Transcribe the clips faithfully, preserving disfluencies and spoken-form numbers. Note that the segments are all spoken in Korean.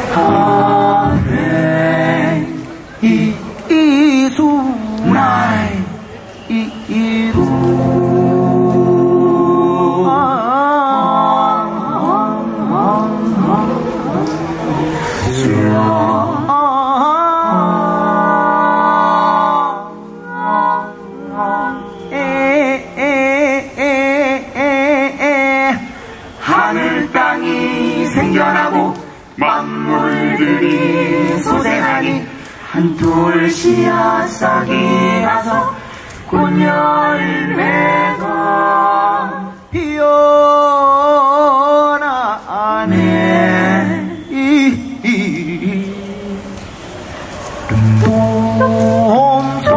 하네 이 이수나이 이이루 하늘 땅이 생겨나고 만물들이 소생하니 한톨 씨앗싹이라서 꽃열매가 피어나네 돔소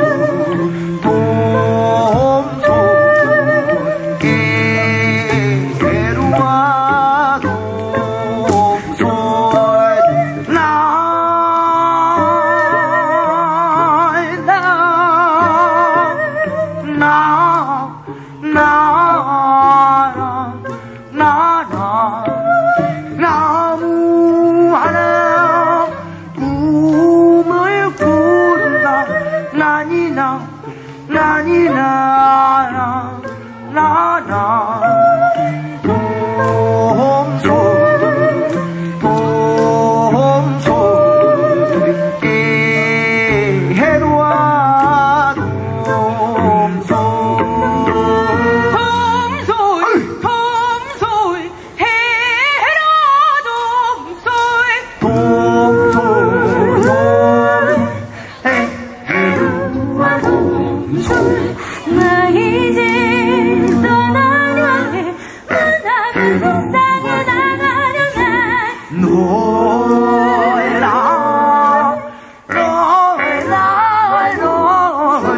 돔소 게루아 돔소 나나나나나 나나 나무 하나 꿈을 꾸는다 나니나 나니나 나나 봄소 봄소 해로와 봄소 봄소이 봄소이 해라 봄소이 봄소이 해로와 봄소이 나 이제 떠나려 해 만나는 세상에 나가려 해 놀라 놀라 놀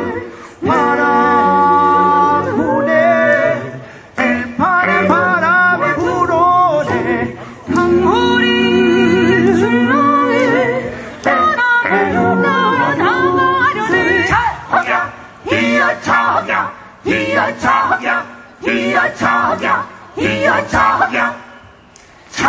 바라보네 들판에 바람이 불어오네 강물이 줄렁이 떠나려 나가려네 차허냐 히어차허냐 히어차허냐 히어차허냐 히어차허냐 차